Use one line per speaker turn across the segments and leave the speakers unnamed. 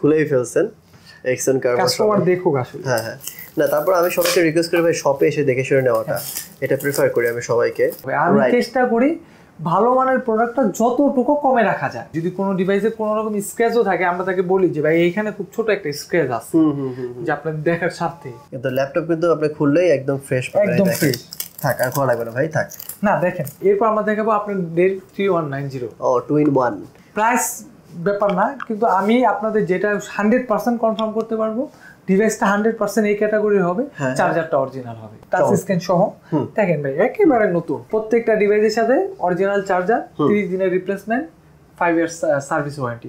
খুলেই ফেলছেন exon curve
customer দেখুক আসলে।
হ্যাঁ হ্যাঁ না তারপর আমি সবাইকে রিকোয়েস্ট করি ভাই শপে এসে দেখে শুনে নেওয়াটা এটা প্রেফার করি আমি সবাইকে।
আমি চেষ্টা করি ভালো মানের প্রোডাক্টটা যতটুকু কমে রাখা যায়। যদি কোনো ডিভাইসে কোনো রকম স্ক্র্যাচও থাকে আমরা তাকে বলি যে ভাই এইখানে খুব ছোট একটা স্ক্র্যাচ আছে যে আপনার দেখার স্বার্থে।
কিন্তু ল্যাপটপ কিন্তু আপনি খুললেই একদম ফ্রেশ পাবেন,
একদম ফ্রেশ।
থাক আর খোলা লাগবে না ভাই, থাক
না দেখেন এরপর আমরা দেখাবো আপনার ডেল 3190।
ও 2 in 1
প্রাইস ব্যাপার না, কিন্তু আমি আপনাদের যেটা 100% কনফার্ম করতে পারবো ডিভাইসটা 100% এই ক্যাটাগরির হবে, চার্জারটা অরিজিনাল হবে, টাচ স্ক্রিন সহ। দেখেন ভাই একেবারে নতুন, প্রত্যেকটা ডিভাইসের সাথে অরিজিনাল চার্জার, 30 দিনের রিপ্লেসমেন্ট, 5 ইয়ার্স সার্ভিস ওয়ারেন্টি।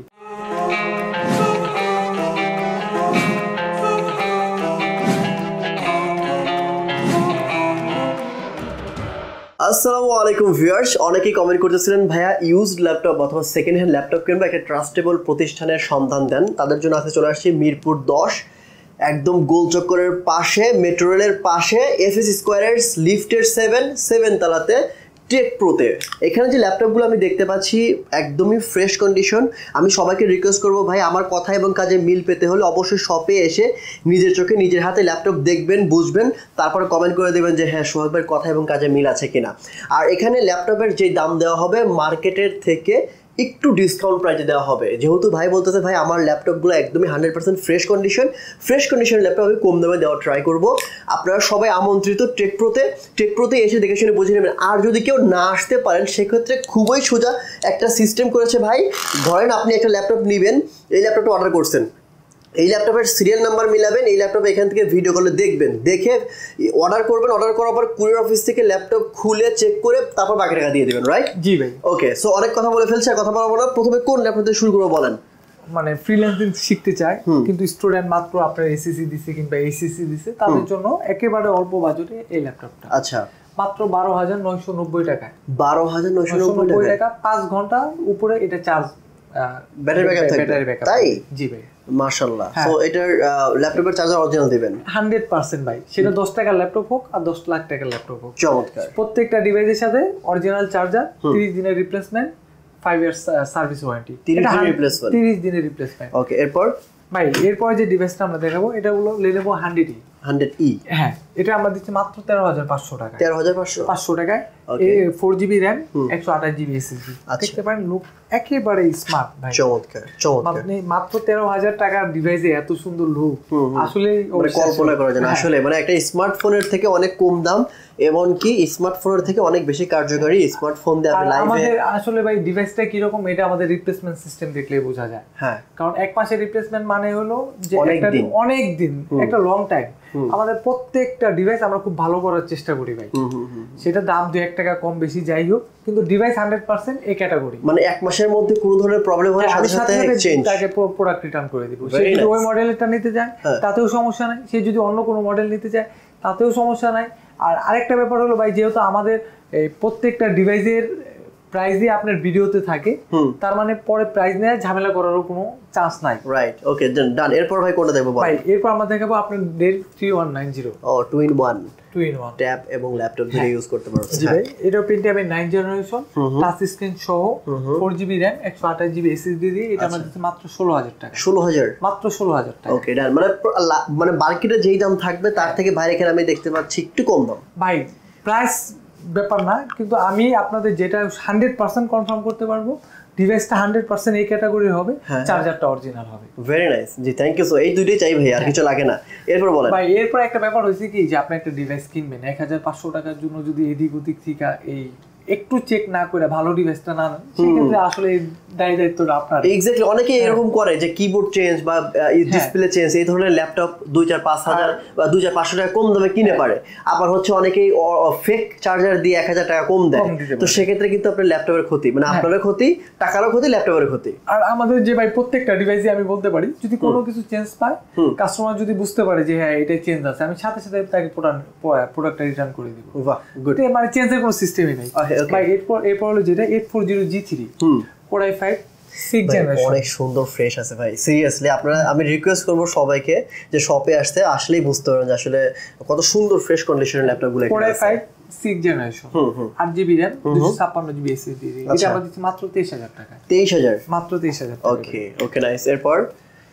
আসসালামু আলাইকুম ভিউয়ার্স, অনেকেই কমেন্ট করতেছিলেন ভাইয়া ইউজড ল্যাপটপ অথবা সেকেন্ড হ্যান্ড ল্যাপটপ কিনবা একটা ট্রাস্টেবল প্রতিষ্ঠানের সন্ধান দেন। তাদের জন্য আজকে চলে আসছি মিরপুর 10 একদম গোলচক্করের পাশে, মেট্রো রেলের পাশে, এফএস স্কয়ারের লিফটের 7 তলাতে টেক প্রোতে। এখানে যে ল্যাপটপগুলো আমি দেখতে পাচ্ছি একদমই ফ্রেশ কন্ডিশন। আমি সবাইকে রিকোয়েস্ট করবো ভাই আমার কথা এবং কাজে মিল পেতে হলে অবশ্যই শপে এসে নিজের চোখে নিজের হাতে ল্যাপটপ দেখবেন, বুঝবেন, তারপর কমেন্ট করে দেবেন যে হ্যাঁ সোহাগ ভাইয়ের কথা এবং কাজে মিল আছে কিনা। আর এখানে ল্যাপটপের যে দাম দেওয়া হবে মার্কেটের থেকে একটু ডিসকাউন্ট প্রাইসে দেওয়া হবে, যেহেতু ভাই বলতেছে ভাই আমার ল্যাপটপগুলো একদমই 100% ফ্রেশ কন্ডিশন ল্যাপটপ আমি কম দামে দেওয়ার ট্রাই করব। আপনারা সবাই আমন্ত্রিত টেক প্রোতে এসে দেখে শুনে বুঝে নেবেন। আর যদি কেউ না আসতে পারেন সেক্ষেত্রে খুবই সোজা একটা সিস্টেম করেছে ভাই। ধরেন আপনি একটা ল্যাপটপ নেবেন, এই ল্যাপটপটা অর্ডার করছেন, এই ল্যাপটপের সিরিয়াল নাম্বার মিলাবেন, এই ল্যাপটপে এখান থেকে ভিডিও কলে দেখবেন, দেখে অর্ডার করবেন, অর্ডার করার পর কুরিয়ার অফিস থেকে ল্যাপটপ খুলে চেক করে তারপর বাকি টাকা দিয়ে দেবেন, রাইট?
জি ভাই।
ওকে, সো অনেক কথা বলে ফেলছি, আর কথা বলবো না। প্রথমে কোন ল্যাপটপ দিয়ে শুরু করবো বলেন?
মানে ফ্রিল্যান্সিং শিখতে চায় কিন্তু স্টুডেন্ট মাত্র আপনার এসএসসি দিছে কিংবা এইচএসসি দিছে, তাদের জন্য একেবারে অল্প বাজেটে এই ল্যাপটপটা।
আচ্ছা,
মাত্র 12,990 টাকায়।
12,990
টাকা, 5 ঘন্টা উপরে এটা চার্জ
ব্যাটারি ব্যাকআপ। তাই?
জি ভাই,
মাশাআল্লাহ। সো এটার ল্যাপটপের চার্জার অরিজিনাল দিবেন
100% ভাই, সেটা 10 টাকার ল্যাপটপ হোক আর 10 লাখ টাকার ল্যাপটপ হোক।
চমৎকার।
প্রত্যেকটা ডিভাইসের সাথে অরিজিনাল চার্জার, 30 দিনের রিপ্লেসমেন্ট, 5 ইয়ার্স সার্ভিস ওয়ারেন্টি। 30 দিনের রিপ্লেসমেন্ট।
ওকে, এরপর
ভাই এরপর যে ডিভাইসটা আমরা দেখাবো এটা হলো Lenovo 100E। হ্যাঁ, এটা আমরা দিচ্ছি মাত্র 13,500 টাকা। 13,500 টাকায় 4GB RAM, 128GB SSD। দেখতে পারেন লুক একেবারে স্মার্ট ভাই,
চমৎকার।
মানে মাত্র 13,000 টাকার ডিভাইসে এত সুন্দর লুক আসলে
কল্পনা করা যায় না। আসলে মানে একটা স্মার্টফোনের থেকে অনেক কম দাম, এমনকি স্মার্টফোনের থেকে অনেক বেশি কার্যকরী। স্মার্টফোন দিয়ে আপনি লাইভে
আমাদের আসলে ভাই ডিভাইসটা কি রকম এটা আমাদের রিপ্লেসমেন্ট সিস্টেম দেখলেই বোঝা যায়।
হ্যাঁ,
কারণ এক মাসের রিপ্লেসমেন্ট মানে হলো যে অনেক দিন, একটা লং টাইম। আমাদের প্রত্যেকটা ডিভাইস আমরা খুব ভালো করার চেষ্টা করি ভাই, সেটা দাম 2-1 টাকা কম বেশি যাই হোক, কিন্তু ডিভাইস 100% এই ক্যাটাগরি।
মানে এক মাসের মধ্যে কোনো ধরনের প্রবলেম হলে সাথে সাথে এক্সচেঞ্জ,
তাকে প্রোডাক্ট রিটার্ন করে দিব। সে যদি ওই মডেলটা নিতে যায় তাতেও সমস্যা নাই, সে যদি অন্য কোনো মডেল নিতে যায় তাতেও সমস্যা নাই। আর আরেকটা ব্যাপার হলো ভাই, যেহেতু আমাদের এই প্রত্যেকটা ডিভাইসের প্রাইসই আপনার ভিডিওতে থাকে, তার মানে পরে প্রাইস নিয়ে ঝামেলা করারও কোনো চান্স নাই।
Right, okay, done. এরপর ভাই কোনটা দেখবো
ভাই? এরপর আমরা দেখাবো আপনার Dell 3190।
ও 2 in 1
ট্যাব
এবং ল্যাপটপ দিয়ে ইউজ করতে পারবেন।
জি ভাই, এটা Pentium 9 জেনারেশন, টাচ স্ক্রিন সহ, 4GB RAM, 128GB SSD দিয়ে এটা আমাদের মাত্র 16,000 টাকা।
16,000?
মাত্র 16,000 টাকা।
ওকে, ডান। মানে মার্কেটে যেই দাম থাকবে তার থেকে বাইরে এখানে আমি দেখতে পাচ্ছি একটু কম দাম।
ভাই প্রাইস ব্যাপার না, কিন্তু আমি আপনাদের যেটা 100% কনফার্ম করতে পারবো ডিভাইসটা 100% এই ক্যাটাগরির হবে, চার্জারটা অরিজিনাল হবে।
ভেরি নাইস, জি থ্যাংক ইউ। সো এই দুইটাই চাই ভাই, আর কিছু লাগে না। এরপর বলেন
ভাই। এরপর একটা ব্যাপার হয়েছে কি, যে আপনি একটা ডিভাইস কিনবেন 1,500 টাকার জন্য, যদি এদিক ওদিক থেকে এই একটু চেক না করে ভালো ডিভাইসটা না নেন, সেক্ষেত্রে আসলে দায়িত্বটা আপনার।
এক্স্যাক্টলি, অনেকে এরকম করে যে কিবোর্ড চেঞ্জ বা ডিসপ্লে চেঞ্জ এই ধরনের ল্যাপটপ 2-4-5 হাজার বা 2-500 টাকা কম দামে কিনে পারে। আবার হচ্ছে অনেকেই ফেক চার্জার দিয়ে 1,000 টাকা কম দেয়। তো সেক্ষেত্রে কিন্তু আপনার ল্যাপটপের ক্ষতি, মানে আপনারও ক্ষতি, টাকারও ক্ষতি, ল্যাপটপের ক্ষতি।
আর আমাদের যে ভাই প্রত্যেকটা ডিভাইসে আমি বলতে পারি, যদি কোনো কিছু চেঞ্জ পায়, কাস্টমার যদি বুঝতে পারে যে হ্যাঁ এটা চেঞ্জ আছে, আমি সাথে সাথে তাকে প্রোডাক্টটা রিটার্ন করে দিব। বাহ, গুড। মানে চেঞ্জের কোনো সিস্টেমই নেই ভাই। এরপর হলো যেটা 840G3 Core i5 6 জেনারেশন,
অনেক সুন্দর ফ্রেশ আছে ভাই। সিরিয়াসলি আপনারা, আমি রিকোয়েস্ট করব সবাইকে যে শপে আসতে, আসলেই বুঝতে পারবেন যে আসলে কত সুন্দর ফ্রেশ কন্ডিশনের ল্যাপটপগুলো।
Core i5 6 generation, 8GB RAM, 256GB SSD, এটা আমরা দিচ্ছি মাত্র 23,000 টাকা।
23,000?
মাত্র 23,000 টাকা।
Okay, okay, nice. এরপর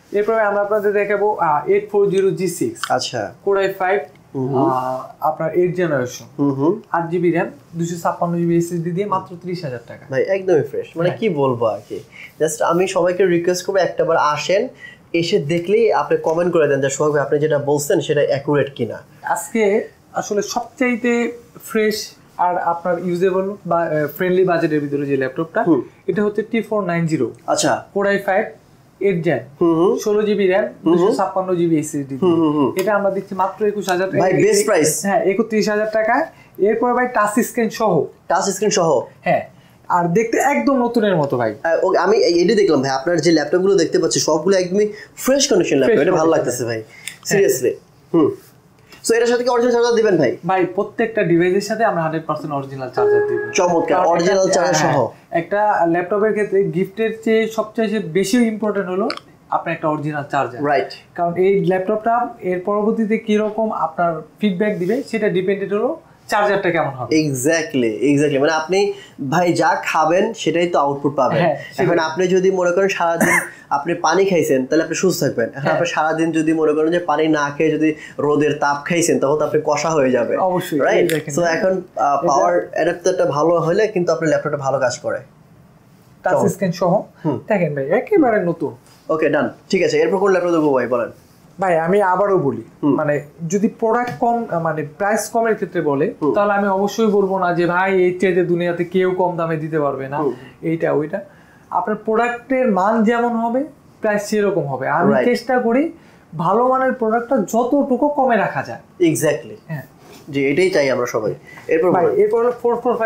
এরপরে আমরা আপনাদের দেখাবো 840G6
আচ্ছা
Core i5 আপনার 8 generation 8GB RAM 256GB SSD দিয়ে মাত্র 30,000 টাকা
ভাই একদমই ফ্রেশ মানে কি বলবো আর কি জাস্ট আমি সবাইকে রিকোয়েস্ট করবো একটাবার আসেন এসে দেখলেই আপনি কমেন্ট করে দেন যে সোহাগ ভাই আপনি যেটা বলছেন সেটা অ্যাকুরেট কিনা
আজকে আসলে সবচাইতে ফ্রেশ আর আপনার ইউজেবল বা ফ্রেন্ডলি বাজেটের ভিতরে যে ল্যাপটপটা এটা হচ্ছে T490
আচ্ছা
Core i5 8 Gen 16GB RAM 256GB SSD এটা আমরা দিচ্ছি মাত্র 21,000 টাকা
ভাই বেস্ট প্রাইস
হ্যাঁ 31,000 টাকা এরপর ভাই টাচ স্ক্রিন সহ হ্যাঁ আর দেখতে একদম নতুনের মতো ভাই
আমি এইটা দেখলাম ভাই আপনার যে ল্যাপটপগুলো দেখতে পাচ্ছি সবগুলো একদমই ফ্রেশ কন্ডিশন ল্যাপটপ এটা ভালো লাগতেছে ভাই সিরিয়াসলি সো এটার সাথে কি অরিজিনাল চার্জার দিবেন ভাই
ভাই প্রত্যেকটা ডিভাইসের সাথে আমরা 100% অরিজিনাল চার্জার দেব
চমৎকার অরিজিনাল চার্জার সহ
একটা ল্যাপটপের ক্ষেত্রে গিফটের চেয়ে সবচেয়ে বেশি ইম্পর্টেন্ট হলো আপনার একটা অরিজিনাল চার্জার
রাইট
কারণ এই ল্যাপটপটা এর পরবর্তীতে কি রকম আপনার ফিডব্যাক দিবে সেটা ডিপেন্ডেন্ট হলো চার্জারটা কেমন হবে
এক্স্যাক্টলি মানে আপনি ভাই যা খাবেন সেটাই তো আউটপুট পাবেন এখন আপনি যদি মনে করেন সারাদিন আপনি পানি খাইছেন তাহলে আপনি সুস্থ থাকবেন এখন আপনি সারাদিন যদি মনে করেন যে পানি না খেয়ে যদি রোদের তাপ খাইছেন তখন তো আপনি কষা হয়ে যাবে
অবশ্যই
রাইট সো এখন পাওয়ার অ্যাডাপ্টারটা ভালো হলে কিন্তু আপনার ল্যাপটপটা ভালো কাজ করে
টাচ স্ক্রিন সহ দেখেন ভাই একেবারে নতুন
ওকে ডান ঠিক আছে এরপর কোন ল্যাপটপ দেবো ভাই বলেন
ভাই আমি আবারও বলি মানে যদি প্রোডাক্ট কম মানে প্রাইস কমের ক্ষেত্রে বলে তাহলে আমি অবশ্যই বলবো না যে ভাই এই চাইতে দুনিয়াতে কেউ কম দামে দিতে পারবে না এইটা ওইটা আপনার প্রোডাক্টের মান যেমন হবে প্রাইস সেরকম হবে আমি চেষ্টা করি ভালো মানের প্রোডাক্টটা যতটুকু কমে রাখা যায়
এক্স্যাক্টলি হ্যাঁ জি এটাই চাই আমরা সবাই
এরপর হলো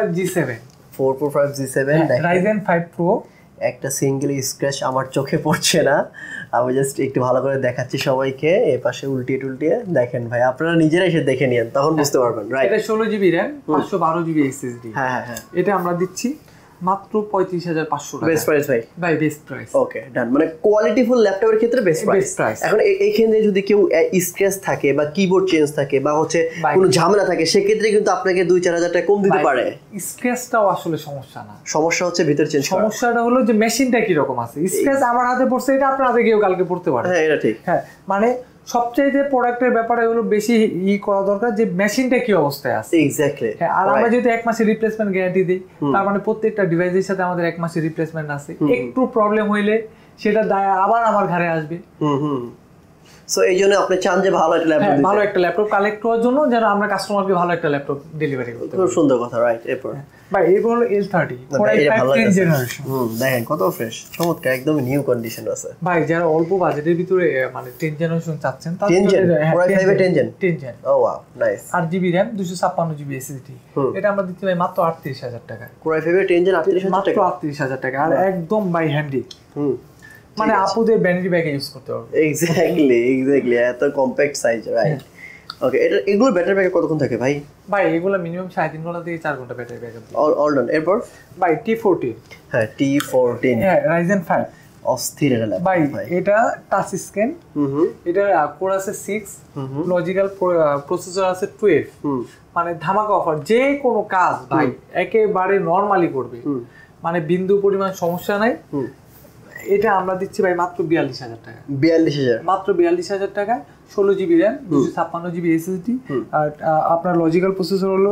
445G7 Ryzen 5 Pro
একটা সিঙ্গেল স্ক্র্যাচ আমার চোখে পড়ছে না আমি জাস্ট একটু ভালো করে দেখাচ্ছি সবাইকে এই পাশে উল্টিয়ে দেখেন ভাই আপনারা নিজেরা এসে দেখে নিন তখন বুঝতে পারবেন রাইট
এটা 16GB RAM 512GB SSD
হ্যাঁ
এটা আমরা দিচ্ছি মাত্র 35,500 টাকা
বেস্ট প্রাইস ভাই
বেস্ট প্রাইস
ওকে ডান মানে কোয়ালিটিফুল ল্যাপটপের ক্ষেত্রে বেস্ট প্রাইস এখন এইখানে যদি কেউ স্ক্র্যাচ থাকে বা কিবোর্ড চেঞ্জ থাকে বা হচ্ছে কোনো ঝামেলা থাকে সেক্ষেত্রে কিন্তু আপনাকে 2-4,000 টাকা কম দিতে পারে
স্ক্র্যাচটাও আসলে সমস্যা না
সমস্যা হচ্ছে ভিতর চেঞ্জ করা
সমস্যাটা হলো যে মেশিনটা কি রকম আছে স্ক্র্যাচ আমার হাতে পড়ছে এটা আপনার হাতে কেউ কালকে পড়তে পারে
হ্যাঁ এটা ঠিক
হ্যাঁ মানে সবচেয়ে প্রোডাক্টের ব্যাপারে হলো বেশি করা দরকার যে মেশিনটা কি অবস্থায় আছে
এক্স্যাক্টলি
হ্যাঁ আর আমরা যদি 1 মাসের রিপ্লেসমেন্ট গ্যারান্টি দিই তার মানে প্রত্যেকটা ডিভাইসের সাথে আমাদের 1 মাসের রিপ্লেসমেন্ট আছে একটু প্রবলেম হইলে সেটা দায় আবার আমার ঘরে আসবে
সো এই জন্য আপনি চান যে ভালো একটা ল্যাপটপ
ভালো একটা ল্যাপটপ কালেক্ট করার জন্য যেন আমরা কাস্টমারকে ভালো একটা ল্যাপটপ ডেলিভারি করতে
খুব সুন্দর কথা রাইট এরপর
ভাই এরপর হলো L30 জেনারেশন
দেখেন কত ফ্রেশ চমৎকার একদম নিউ কন্ডিশন আছে
ভাই যারা অল্প বাজেটের ভিতরে মানে 10 জেনারেশন চাচ্ছেন তার
10 জেন Core i5 10 জেন
ও
wow nice
8GB RAM 256GB SSD এটা আমরা দিচ্ছি ভাই মাত্র 38,000 টাকা
Core i5 10 জেন 38,000 টাকা
মাত্র 38,000 টাকা আর একদম বাই হ্যান্ডি মানে আপুদের ব্যাটারি ব্যাগ ইউজ করতে পারবে
এক্স্যাক্টলি এত কম্প্যাক্ট সাইজ রাইট ওকে এটা এগুলো ব্যাটারি ব্যাকআপ কতক্ষণ থাকে ভাই
এগুলো মিনিমাম 3.5 ঘন্টা থেকে 4 ঘন্টা ব্যাটারি ব্যাকআপ
অল ডান এরপর
ভাই T14
হ্যাঁ T14
হ্যাঁ Ryzen 5
অস্থির এটা
ভাই এটা টাচ স্ক্রিন এটা কোর আছে 6 লজিক্যাল প্রসেসর আছে 12 মানে ধামাকা অফার যে কোনো কাজ ভাই একেবারে নরমালি করবে মানে বিন্দু পরিমাণ সমস্যা নাই এটা আমরা দিচ্ছি ভাই মাত্র 42,000 টাকা
42,000
মাত্র 42,000 টাকা 16GB RAM 256GB SSD আর আপনার লজিক্যাল প্রসেসর হলো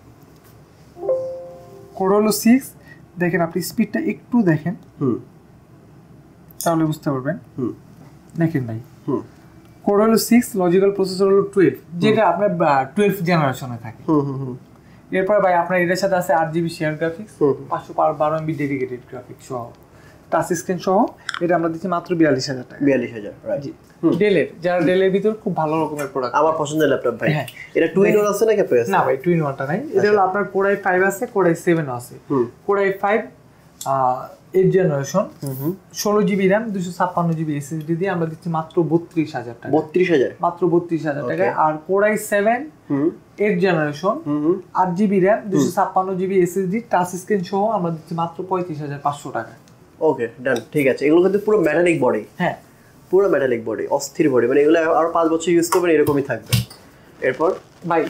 কোর হলো 6 দেখেন আপনি স্পিডটা একটু দেখেন তাহলে বুঝতে পারবেন দেখেন ভাই কোর হলো 6 লজিক্যাল প্রসেসর হলো 12 যেটা আপনার 12 জেনারেশনে থাকে এরপর ভাই আপনার এটার সাথে আছে 8GB share graphics 512MB dedicated graphics সহ টাচ স্ক্রিন সহ এটা আমরা দিচ্ছি মাত্র 42,000 টাকা
42,000 রাইট
ডেলের যারা ডেলের ভিতর খুব ভালো রকমের প্রোডাক্ট
আমার পছন্দের ল্যাপটপ ভাই এটা 2 in 1 আছে নাকি আপনার
না ভাই 2 in 1টা নাই এটা হলো আপনার Core i5 আছে Core i7 আছে Core i5 8 generation 16GB RAM 256GB SSD দিয়ে আমরা দিচ্ছি মাত্র 32,000 টাকা
32,000
মাত্র 32,000 টাকা আর Core i7 8 generation 8GB RAM 256GB SSD touch screen সহ আমরা দিচ্ছি মাত্র 35,500 টাকা
ওকে ডান ঠিক আছে এগুলো কিন্তু পুরো মেটালিক বডি
হ্যাঁ
পুরো মেটালিক বডি অস্থির বডি মানে এগুলো আরো 5 বছর ইউজ করবেন এরকমই থাকবে এরপর
ভাই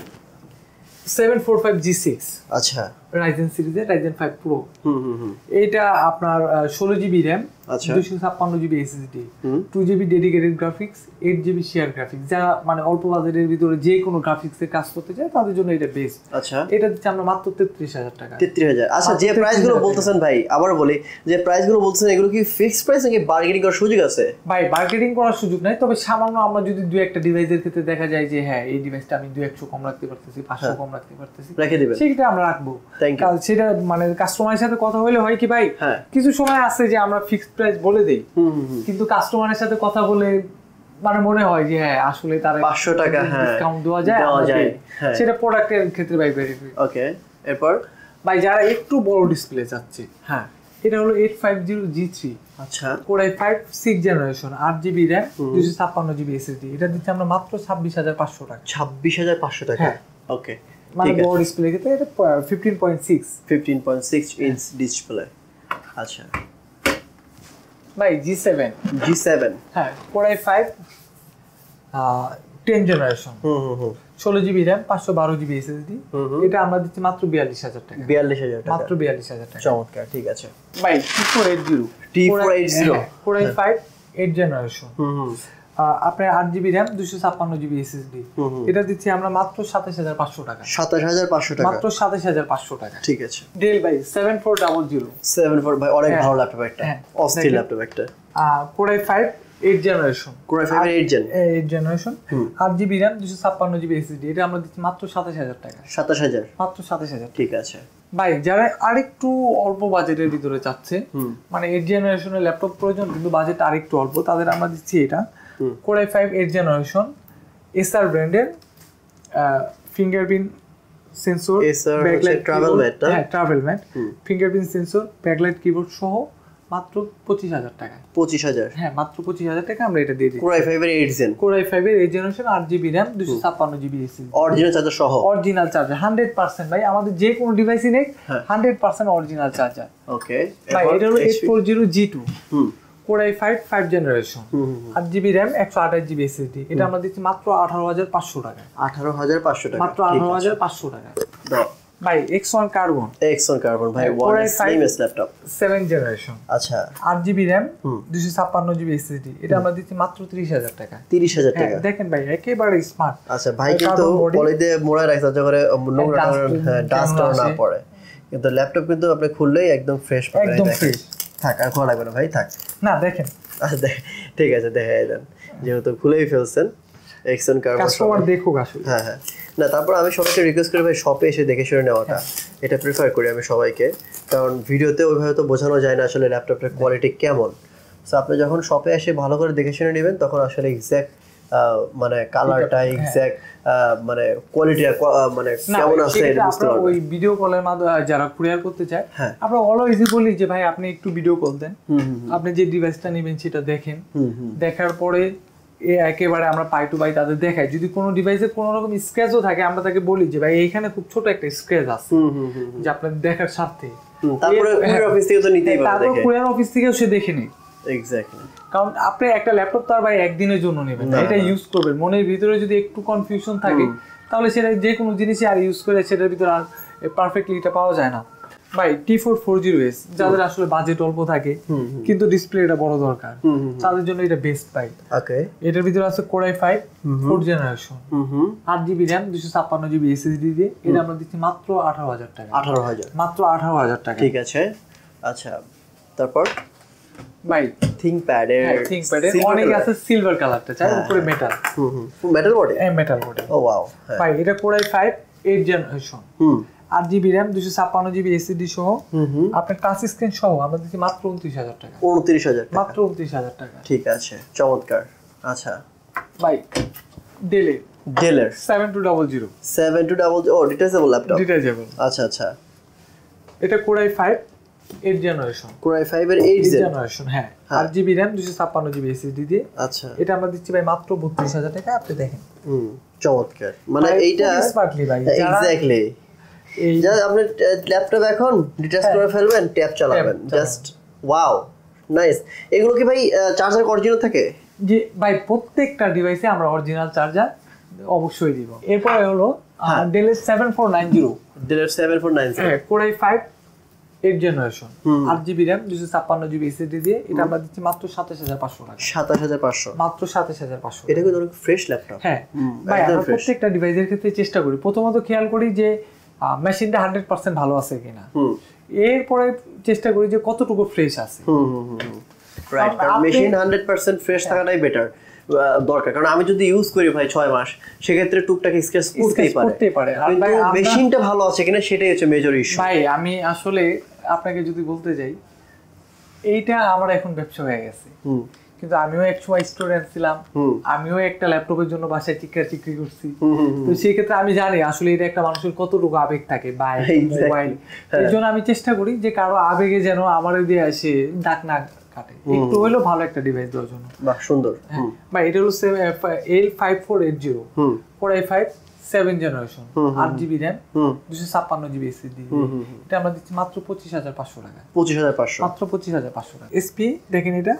745G6
আচ্ছা
Ryzen সিরিজের Ryzen 5 Pro এইটা আপনার 16GB RAM
আচ্ছা
256 GB SSD 2 GB dedicated graphics 8 GB share graphics, যারা মানে অল্প বাজেটের ভিতরে যে কোনো গ্রাফিক্সের কাজ করতে চায় তাদের জন্য এটা বেস্ট।
আচ্ছা
এটা দিচ্ছি আমরা মাত্র 33000 টাকা।
33000। আচ্ছা যে প্রাইসগুলো বলতেছেন ভাই, আবার বলি যে প্রাইসগুলো বলতেছেন এগুলো কি ফিক্সড প্রাইস নাকি বার্গেনিং করার সুযোগ আছে?
ভাই বার্গেনিং করার সুযোগ নাই, তবে সামান্য আমরা যদি দুই একটা ডিভাইসের ক্ষেত্রে দেখা যায় যে হ্যাঁ এই ডিভাইসটা আমি 200 কম রাখতে পারতেছি, 500 কম রাখতে পারতেছি,
রেখে দিবেন,
সেটা আমরা রাখবো। কারণ সেটা মানে কাস্টমারের সাথে কথা হলে হয় কি ভাই, কিছু সময় আছে যে আমরা ফিক্সড প্রাইস বলে দেই, কিন্তু কাস্টমারের সাথে কথা বলে মানে মনে হয় যে হ্যাঁ আসলে তার
500 টাকা
ডিসকাউন্ট দেওয়া যায়, সেটা প্রোডাক্টের ক্ষেত্রে ভাই ভেরি গুড।
ওকে, এরপর
ভাই যারা একটু বড় ডিসপ্লে চাচ্ছে, হ্যাঁ এটা হলো 850G3,
আচ্ছা
Core i5 6 generation 8GB RAM 256GB SSD, এটা দিচ্ছি আমরা মাত্র 26500 টাকা।
26500 টাকা, ওকে
মানে বড় ডিসপ্লে ক্ষেত্রে এটা 15.6
ইঞ্চ ডিসপ্লে। আচ্ছা
ভাই G7 হ্যাঁ Core i5 10 generation 16GB RAM 512GB SSD, এটা আমরা দিচ্ছি মাত্র 42000 টাকা।
42000 টাকা,
মাত্র 42000 টাকা।
চমৎকার, ঠিক আছে
ভাই T480 Core i5 8 জেনারেশন আপনার 8GB RAM 256GB SSD, এটা দিচ্ছি আমরা মাত্র 27500 টাকা।
27500 টাকা,
মাত্র 27500 টাকা,
ঠিক আছে।
ডেল ভাই 7400
ভাই অনেক ভালো ল্যাপটপ, একটা অস্থির ল্যাপটপ একটা।
Core i5 8 generation,
Core i5 8
generation 8GB RAM 256GB SSD, এটা আমরা দিচ্ছি মাত্র 27000 টাকা।
27000,
মাত্র 27000,
ঠিক আছে।
ভাই যারা আরেকটু অল্প বাজেটের ভিতরে চাচ্ছে, মানে 8 জেনারেশনের ল্যাপটপ প্রয়োজন কিন্তু বাজেট আরেকটু অল্প, তাদের আমরা দিচ্ছি এটা Core i5 8 জেনারেশন এসার ব্র্যান্ডের fingerprint sensor, backlight TravelMate fingerprint sensor, backlight keyboard সহ মাত্র 25000 টাকা।
25000,
হ্যাঁ মাত্র 25000 টাকা আমরা এটা দিয়ে দিই।
Core i5 এর 8 জেন,
Core i5 এর 8 generation 8GB RAM 256GB SSD,
original charger সহ,
অরিজিনাল চার্জার 100%। ভাই আমাদের যে কোনো ডিভাইসই নেই 100% অরিজিনাল চার্জার।
ওকে,
ভাই এটা হলো 840G2 Core i5 5 generation 8GB RAM 128GB SSD, এটা আমরা দিচ্ছি মাত্র 18500 টাকা।
18500 টাকা,
মাত্র 18500 টাকা।
দাও
ভাই X1 Carbon
ভাই ওয়ান স্লিমেস্ট ল্যাপটপ
7 জেনারেশন, আচ্ছা 8GB RAM 256GB SSD, এটা আমরা দিচ্ছি মাত্র 30000 টাকা।
30000 টাকা,
দেখেন ভাই একেবারে স্মার্ট।
আচ্ছা ভাই কিন্তু পলি দিয়ে মোড়া রাখছে যাতে করে নোংরা ডাস্ট না পড়ে, কিন্তু ল্যাপটপ কিন্তু আপনি খুললেই একদম ফ্রেশ পাবেন,
একদম ফ্রেশ।
থাক আর খোলা লাগবে না ভাই, থাক
না দেখেন,
আচ্ছা ঠিক আছে, দেখাই দেন, যেহেতু খুলেই ফেলছেন X1 Carbon
কাস্টমার দেখুক আসলে।
হ্যাঁ না, তারপর আমি সবাইকে রিকোয়েস্ট করি ভাই শপে এসে দেখে শুনে নেওয়াটা, এটা প্রিফার করি আমি সবাইকে, কারণ ভিডিওতে ওইভাবে তো বোঝানো যায় না আসলে ল্যাপটপটার কোয়ালিটি কেমন। সো আপনি যখন শপে এসে ভালো করে দেখে শুনে নেবেন তখন আসলে এক্স্যাক্ট মানে কালারটা এক্স্যাক্ট মানে কোয়ালিটি মানে কেমন আছে এটা বুঝতে পারবেন।
ওই ভিডিও কলের মাধ্যমে যারা কুরিয়ার করতে চায় আমরা অলওয়েজই বলি যে ভাই আপনি একটু ভিডিও কল দেন, আপনি যে ডিভাইসটা নেবেন সেটা দেখেন, দেখার পরে একেবারে আমরা পাই টু পাই তাদের দেখাই, যদি কোনো ডিভাইসে কোনো রকম স্ক্র্যাচও থাকে আমরা তাকে বলি যে ভাই এইখানে খুব ছোট একটা স্ক্র্যাচ আছে, যে আপনার দেখার স্বার্থে, তারপরে কুরিয়ার অফিস থেকে তো নিতেই পারে, তারপর কুরিয়ার অফিস থেকেও সে দেখে নেয়। এক্স্যাক্টলি, কারণ আপনি একটা ল্যাপটপ তার ভাই একদিনের জন্য নেবেন না, এটা ইউজ করবেন, মনের ভিতরে যদি একটু কনফিউশন থাকে তাহলে সেটা যে কোনো জিনিসই আর ইউজ করে সেটার ভিতরে আর পারফেক্টলি এটা পাওয়া যায় না। ভাই T440S যাদের আসলে বাজেট অল্প থাকে কিন্তু ডিসপ্লেটা বড় দরকার, তাদের জন্য এটা বেস্ট পাই। ওকে, এটার ভিতরে আছে Core i5 4th generation 8GB RAM 256GB SSD দিয়ে, এটা আমরা দিচ্ছি মাত্র 18000 টাকা। 18000, মাত্র 18000 টাকা, ঠিক আছে। আচ্ছা তারপর ভাই ThinkPad এর অনেক আছে সিলভার কালারটা চাই, উপরে metal, metal body, metal body. ও ওয়াও, ভাই এটা Core i5 8 generation 8GB RAM 256GB SSD সহ আপনার টাচ স্ক্রিন সহ আমরা দিচ্ছি মাত্র 29000 টাকা। 29000 টাকা, মাত্র 29000 টাকা, ঠিক আছে, চমৎকার। আচ্ছা ভাই ডেলের 7200 ও ডিটাচেবল ল্যাপটপ, ডিটাচেবল, আচ্ছা আচ্ছা, এটা Core i5 8 generation, Core i5 এর 8 জেনারেশন, হ্যাঁ 8GB RAM 256GB SSD দিয়ে, আচ্ছা এটা আমরা দিচ্ছি ভাই মাত্র 32000 টাকা। আপনি দেখেন চমৎকার, মানে এইটা স্মার্টলি ভাই, এক্স্যাক্টলি এই যে আপনি ল্যাপটপ এখন ডিটাচ করে ফেলবেন, ট্যাব চালাবেন, জাস্ট ওয়াও নাইস। এগুলো কি ভাই চার্জার অরিজিনাল থাকে? জি ভাই, প্রত্যেকটা ডিভাইসে আমরা অরিজিনাল চার্জার অবশ্যই দিব। এরপরে হলো ডেলের 7490, ডেলের 7490, হ্যাঁ Core i5 8 generation 8GB RAM 256GB SSD দিয়ে এটা আমরা দিচ্ছি মাত্র 27500 টাকা।
27500
মাত্র 27500।
এটা কিন্তু অনেক ফ্রেশ ল্যাপটপ।
হ্যাঁ ভাই, আমরা প্রত্যেকটা ডিভাইসের ক্ষেত্রে চেষ্টা করি প্রথমত খেয়াল করি যে মেশিনটা 100% ভালো আছে কিনা, এরপরে চেষ্টা করি যে কতটুকু ফ্রেশ আছে।
রাইট, কারণ মেশিন 100% ফ্রেশ থাকাটাই বেটার দরকার। কারণ আমি যদি ইউজ করি ভাই 6 মাস, সেক্ষেত্রে টুকটাক স্ক্র্যাচ পড়তেই পারে, কিন্তু মেশিনটা ভালো আছে কিনা সেটাই হচ্ছে মেজর ইস্যু।
ভাই আমি আসলে আপনাকে যদি বলতে যাই, এইটা আমার এখন ব্যবসা হয়ে গেছে, কিন্তু আমিও এক সময় স্টুডেন্ট ছিলাম, আমিও একটা ল্যাপটপের জন্য বাসায় চিক্রি করছি। তো সেই ক্ষেত্রে আমি জানি আসলে এটা একটা মানুষের কতটুকু আবেগ থাকে বাইক মোবাইল। এই জন্য আমি চেষ্টা করি যে কারো আবেগে যেন আমার দিয়ে আসে দাগ না কাটে, একটু হলেও ভালো একটা ডিভাইস দেওয়ার জন্য।
বাহ, সুন্দর।
ভাই এটা হলো L5480 Core i5 7 generation 8GB RAM 256GB SSD। এটা আমরা দিচ্ছি মাত্র 25500 টাকা।
25500,
মাত্র 25500 টাকা। SP দেখেন, এটা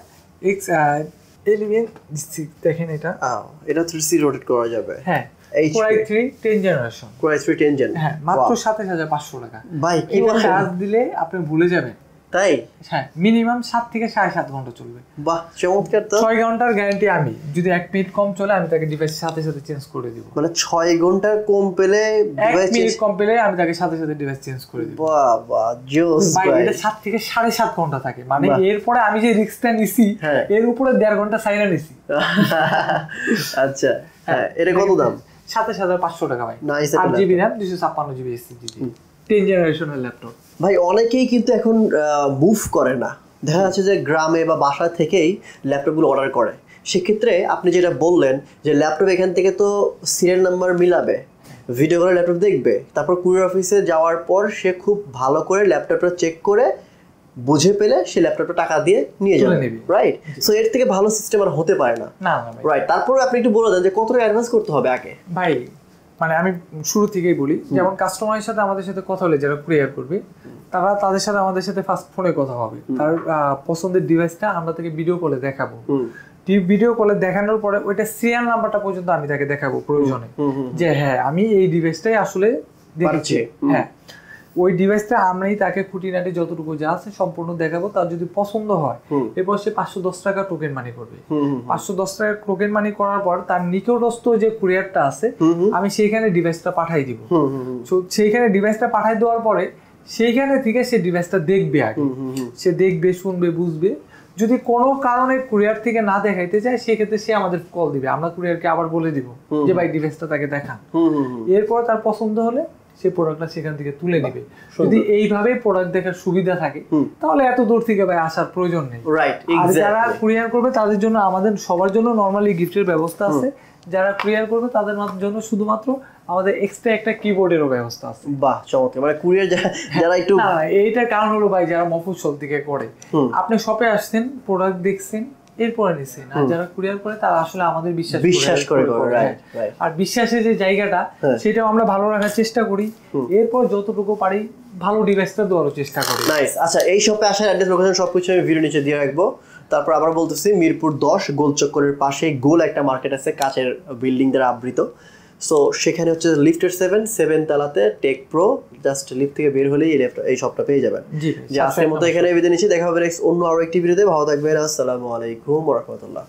X11 দেখেন,
এটা 3C রোটেট করা যাবে।
হ্যাঁ, Core i3 10 generation,
Core i3 10 gen.
হ্যাঁ, মাত্র 27500 টাকা।
ভাই কি
চার্জ দিলে আপনি ভুলে যাবেন।
তাই?
হ্যাঁ, মিনিমাম 7 থেকে 7.5 ঘন্টা চলবে।
বাহ, চমৎকার। তো
6 ঘন্টার গ্যারান্টি আমি, যদি 1 মিনিট কম চলে আমি তাকে ডিভাইস সাথে চেঞ্জ করে দিব।
মানে 6 ঘন্টা কম পেলে
ডিভাইস মিনিট কম পেলে আমি তাকে সাথে ডিভাইস চেঞ্জ করে দিব।
বাহ বাহ, জোস ভাই।
এটা 7 থেকে 7.5 ঘন্টা থাকে, মানে এরপরে আমি যে রিস্কটা নিছি এর উপরে 1.5 ঘন্টা সাইনা নিছি।
আচ্ছা, হ্যাঁ, এটা কত দাম?
27500 টাকা ভাই।
Nice.
8GB RAM 256GB SSD 10 জেনারেশনের ল্যাপটপ।
ভাই অনেকেই কিন্তু এখন মুভ করে না, দেখা যাচ্ছে যে গ্রামে বা বাসা থেকেই ল্যাপটপগুলো অর্ডার করে। সেক্ষেত্রে আপনি যেটা বললেন যে ল্যাপটপ এখান থেকে তো সিরিয়াল নাম্বার মিলাবে, ভিডিও করে ল্যাপটপ দেখবে, তারপর কুরিয়ার অফিসে যাওয়ার পর সে খুব ভালো করে ল্যাপটপটা চেক করে বুঝে পেলে সে ল্যাপটপটা টাকা দিয়ে নিয়ে যাবে, রাইট? সো এর থেকে ভালো সিস্টেম আর হতে পারে না, রাইট? তারপরে আপনি একটু বলে দেন যে কত টাকা অ্যাডভান্স করতে হবে আগে।
ভাই মানে আমি শুরু থেকেই বলি, যেমন কাস্টমারের সাথে আমাদের সাথে কথা হলে যারা কুরিয়ার করবে তাদের সাথে আমাদের সাথে ফার্স্ট ফোনে কথা হবে, তার পছন্দের ডিভাইসটা আমরা তাকে ভিডিও কলে দেখাবো। ভিডিও কলে দেখানোর পরে ওইটা সিরিয়াল নাম্বারটা পর্যন্ত আমি তাকে দেখাবো প্রয়োজনে, যে হ্যাঁ আমি এই ডিভাইসটাই আসলে দেখছি। হ্যাঁ, ওই ডিভাইসটা আমরাই তাকে খুঁটিনাটি যতটুকু যা আছে সম্পূর্ণ দেখাবো। তার যদি পছন্দ হয় এরপর সে 510 টাকা টোকেন মানি করবে। 510 টাকা টোকেন মানি করার পর তার নিকটস্থ যে কুরিয়ারটা আছে আমি সেইখানে ডিভাইসটা পাঠাই দিব। সেইখানে ডিভাইসটা পাঠাই দেওয়ার পরে সেইখানে থেকে সে ডিভাইসটা দেখবে, আগে সে দেখবে, শুনবে, বুঝবে। যদি কোনো কারণে কুরিয়ার থেকে না দেখাইতে চায় সেক্ষেত্রে সে আমাদের কল দিবে, আমরা কুরিয়ারকে আবার বলে দিব যে ভাই ডিভাইসটা তাকে দেখান। এরপর তার পছন্দ হলে সে প্রোডাক্টটা সেখান থেকে তুলে নিবে। যদি এইভাবে প্রোডাক্ট দেখার সুবিধা থাকে তাহলে এত দূর থেকে ভাই আসার প্রয়োজন নেই। আর যারা কুরিয়ার করবে তাদের জন্য আমাদের সবার জন্য নরমালি গিফটের ব্যবস্থা আছে। যারা কুরিয়ার করবে তাদের জন্য শুধুমাত্র আমাদের এক্সট্রা একটা কিবোর্ডেরও ব্যবস্থা আছে।
বাহ, চমৎকার। মানে কুরিয়ার যারা একটু
এইটার কারণ হলো ভাই যারা মফস্বল থেকে করে, আপনি শপে আসছেন, প্রোডাক্ট দেখছেন, এরপরে নিছেন। আর যারা কুরিয়ার করে তারা আসলে আমাদের বিশ্বাস করে। আর বিশ্বাসের যে জায়গাটা সেটাও আমরা ভালো রাখার চেষ্টা করি। এরপর যতটুকু পারি ভালো ডিভাইসটা দেওয়ার চেষ্টা করি।
নাইস। আচ্ছা, এই শপে আসার অ্যাড্রেস, লোকেশন সবকিছু আমি ভিডিও নিচে দিয়ে রাখবো। তারপর আবার বলতেছি, মিরপুর 10 গোল চক্করের পাশে গোল একটা মার্কেট আছে, কাচের বিল্ডিং দ্বারা আবৃত। সো সেখানে হচ্ছে লিফটের 7 তলাতে টেক প্রো, জাস্ট লিফট থেকে বের হলেই এই শপটা পেয়ে যাবেন। যে আজকের মতো এখানে বিদায় নিচ্ছি, দেখা হবে নেক্সট অন্য আরো একটি ভিডিওতে। ভালো থাকবেন, আসসালামু আলাইকুম ওয়া রাহমাতুল্লাহ।